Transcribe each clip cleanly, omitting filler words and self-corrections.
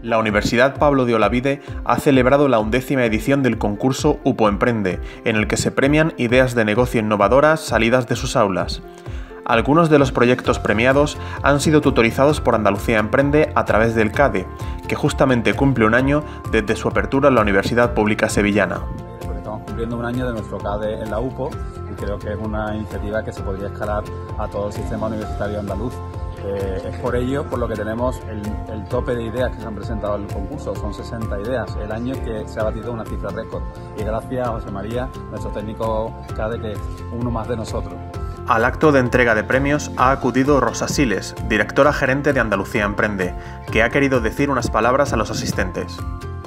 La Universidad Pablo de Olavide ha celebrado la 11ª edición del concurso UPO Emprende, en el que se premian ideas de negocio innovadoras salidas de sus aulas. Algunos de los proyectos premiados han sido tutorizados por Andalucía Emprende a través del CADE, que justamente cumple un año desde su apertura en la Universidad Pública Sevillana. Estamos cumpliendo un año de nuestro CADE en la UPO y creo que es una iniciativa que se podría escalar a todo el sistema universitario andaluz. Es por ello por lo que tenemos el tope de ideas que se han presentado en el concurso, son 60 ideas, el año que se ha batido una cifra récord. Y gracias a José María, nuestro técnico CADE, que es uno más de nosotros. Al acto de entrega de premios ha acudido Rosa Siles, directora gerente de Andalucía Emprende, que ha querido decir unas palabras a los asistentes.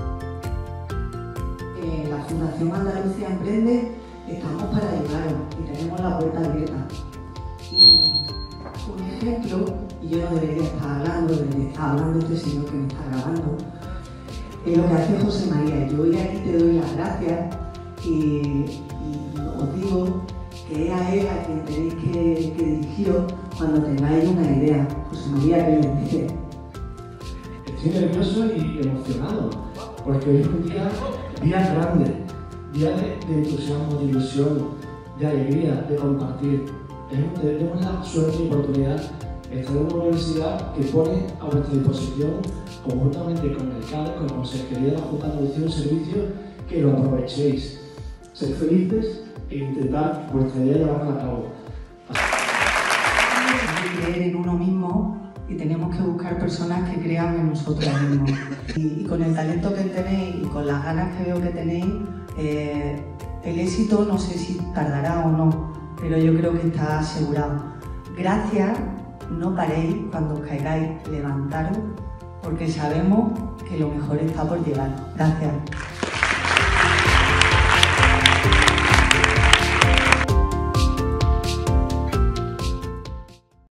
En la Fundación Andalucía Emprende estamos para ayudaros y tenemos la puerta abierta. Un ejemplo, y yo no debería estar hablando, debería estar hablando este señor que me está grabando, es lo que hace José María. Yo hoy aquí te doy las gracias y os digo que es a él a quien tenéis que dirigiros cuando tengáis una idea. José María, ¿qué les dice? Estoy nervioso y emocionado, porque hoy es un día grande, día de entusiasmo, de ilusión, de alegría, de compartir. Tenemos la suerte y oportunidad de estar en una universidad que pone a vuestra disposición, conjuntamente con el CADE, con la Consejería de la Junta de Andalucía, un servicio que lo aprovechéis. Sed felices e intentar vuestra idea llevarla a cabo. Hay que creer en uno mismo y tenemos que buscar personas que crean en nosotros mismos. Y con el talento que tenéis y con las ganas que veo que tenéis, el éxito no sé si tardará o no, pero yo creo que está asegurado. Gracias, no paréis cuando os caigáis, levantaros, porque sabemos que lo mejor está por llegar. Gracias.